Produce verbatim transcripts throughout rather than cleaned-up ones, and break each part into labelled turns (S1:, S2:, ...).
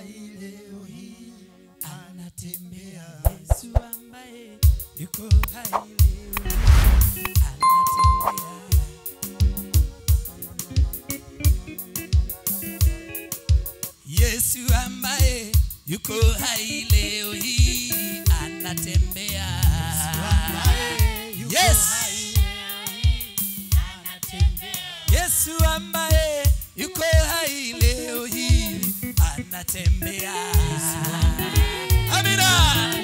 S1: hai leo hii anatembea.
S2: Yesu ambaye yuko hai leo anatembea. Yesu ambaye yuko hai leo hii anatembea. Yes. Yesu ambaye yuko hai leo hii anatembea. Amina.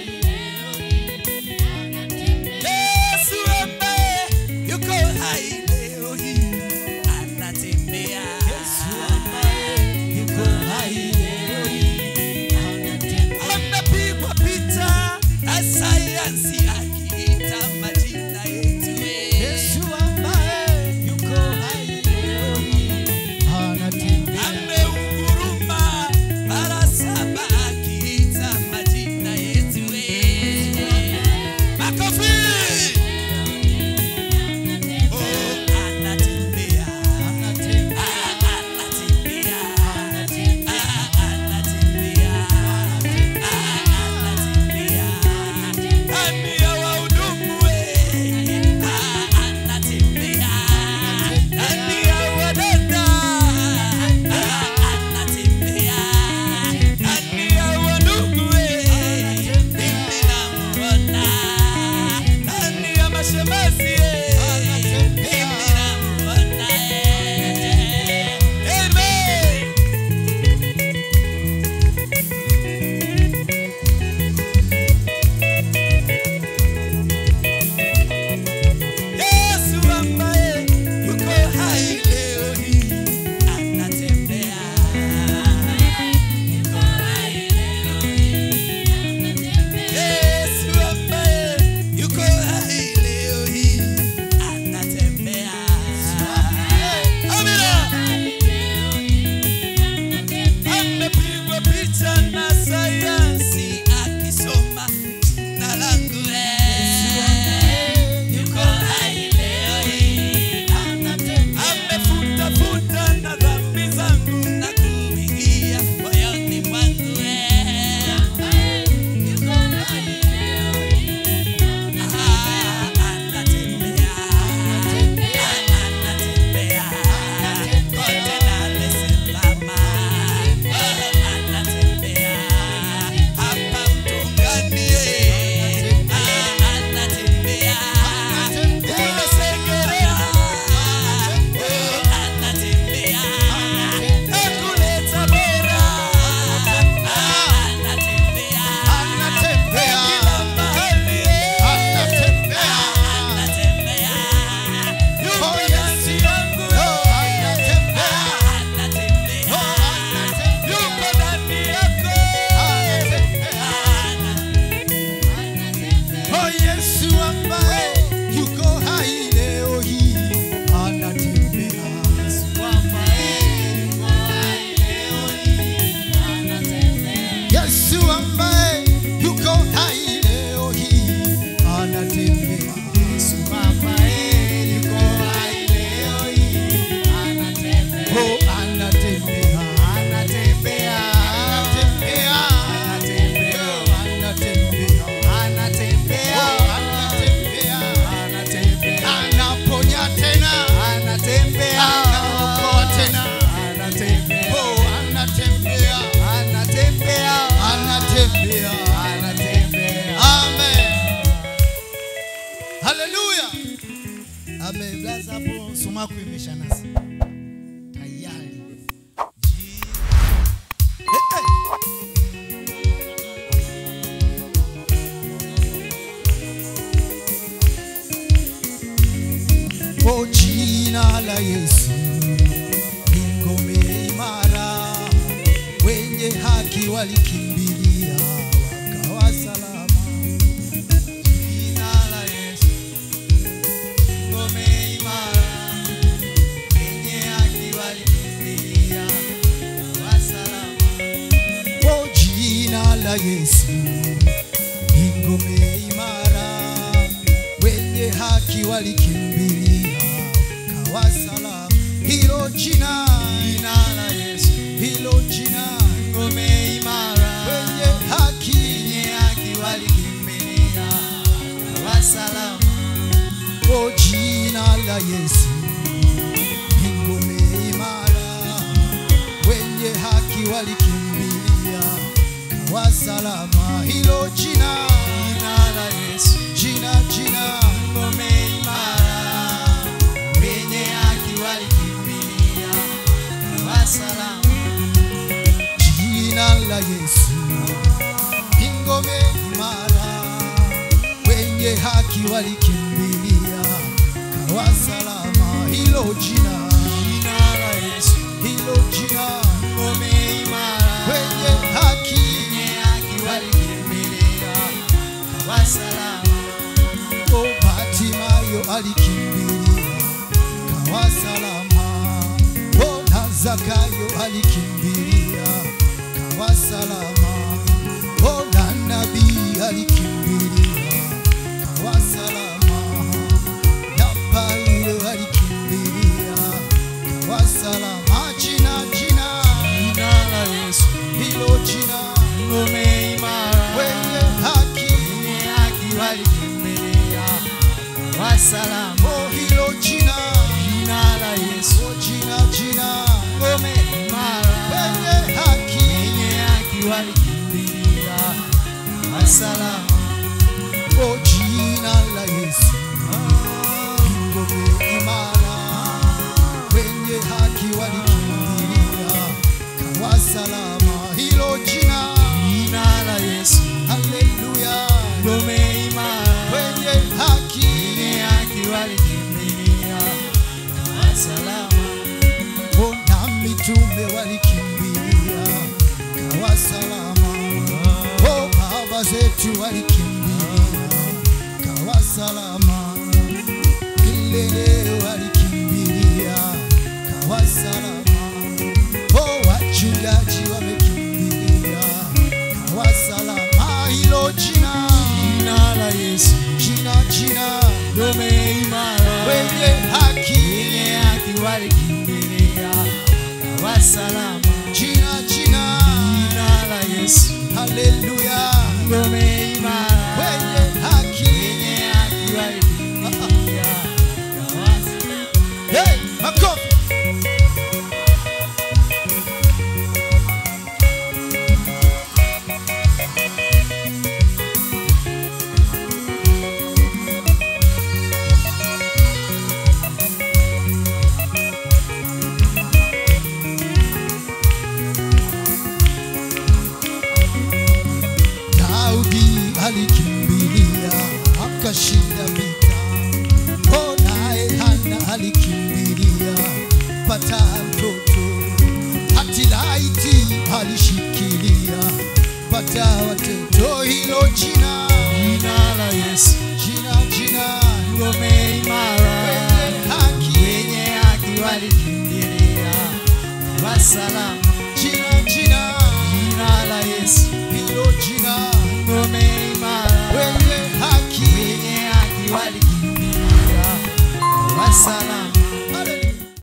S2: Yesu ambaye yuko hai leo hii anatembea.
S1: Yesu ambaye yuko hai leo hii anatembea.
S2: Amepigwa picha na sayansi akiita majina yetu.
S1: Yesu ambaye yuko hai leo hii anatembea.
S2: Ameunguruma mara saba akiita majina yetu. Makofi. Oh, anatembea.
S1: Anatembea.
S2: Ah, anatembea. Ah, anatembea. Ah, anatembea. Ndani ya wahudumu we. Ah, anatembea. Ndani ya wadada. Ah, anatembea. Ndani ya wadugu we. Mimi namuona. Ndani ya mashemasi we. Mimi namuona. Amen. Yesu ambaye yuko hai leo hii anatembea. Yuko hai leo hii. Yesu ambaye yuko hai leo hii anatembea. Amina. Amepigwa picha na sayansi akisoma jina langu. Yuko hai leo hii amefuta futa na dhambi zangu na kuingia moyoni mwangu. Yuko hai leo hii anatembea. Anatembea kote Dar es Salaam. Anatembea hapa Mtongani. Anatembea kule Segerea. Anatembea kule Tabora. Anatembea kila mahali. Anatembea yuko nafsi yangu. Anatembea yuko ndani yako.
S1: Oh, Yesu ambaye yuko hai leo hii anatembea. Yesu ambaye yuko hai leo hii anatembea. Yesu ambaye yuko hai leo hii anatembea. Yesu ambaye yuko hai leo hii anatembea. Oh, anatembea. Anatembea. Anatembea. Anatembea. Anatembea. Anatembea. Anatembea. Anaponya tena. Anatembea. Anaokoa tena. Anatembea. Oh, anatembea. Anatembea. Anatembea. Anatembea. Amen. Hallelujah. Amen. Blaza hapo sumaku imesha nasi. Tayari. Eh, eh. Oh, jina la Yesu ni ngome imara, wenye haki walikimbilia wakawa salama. Jina la Yesu ni ngome imara, wenye haki walikimbilia wakawa salama. Oh, jina la Yesu ni ngome imara, wenye haki walikimbilia wakawa salama. Hilo jina, jina la Yesu, hilo jina ngome imara. Yesu ni ngome imara, wenye haki walikimbilia kawa salama. Hilo jina,
S2: Jina la Yesu,
S1: jina jina,
S2: ngome imara, wenye haki walikimbilia kawa salama.
S1: jina la Yesu ni ngome imara, wenye haki walikimbilia kawa salama. Hilo jina,
S2: Jina la Yesu,
S1: hilo jina,
S2: ngome imara,
S1: wenye haki.
S2: wenye haki walikimbilia kawa salama.
S1: Oh, Bartimayo alikimbilia kawa salama. Oh, na Zakayo alikimbilia kawa salama. Oh, na nabii alikimbilia kawa salama. Na Paulo alikimbilia kawa salama. Jina jina,
S2: Jina la Yesu,
S1: hilo jina,
S2: ngome imara,
S1: wenye haki.
S2: wenye haki walikimbilia kawa salama.
S1: Oh, hilo jina,
S2: Jina la Yesu,
S1: oh, jina jina,
S2: ngome imara,
S1: wenye haki.
S2: wenye haki walikimbilia kawa salama.
S1: Oh, jina la Yesu ngome imara, wenye haki walikimbilia kawa salama. Hilo jina,
S2: Jina la Yesu,
S1: haleluya,
S2: ngome imara,
S1: wenye haki.
S2: wenye haki walikimbilia kawa salama.
S1: Oh, na mitume walikimbilia kawa salama. Oh, baba zetu walikimbilia kawa salama. Milele walikimbilia kawa salama. Oh, wachungaji wamekimbilia kawa salama. Hilo jina,
S2: Jina la Yesu,
S1: jina jina,
S2: ngome imara,
S1: wenye haki.
S2: wenye haki walikimbilia kawa salama.
S1: Jina jina,
S2: Jina la Yesu,
S1: haleluya,
S2: ngome imara,
S1: wenye haki.
S2: wenye haki walikimbilia kawa salama.
S1: Hey, makofi. Daudi alikimbilia akashinda vita. Oh, naye Hana alikimbilia pata mtoto. Hati laiti alishikilia pata watoto. Hilo jina,
S2: Jina la Yesu,
S1: jina jina,
S2: ngome imara,
S1: wenye haki.
S2: wenye haki walikimbilia kawa salama.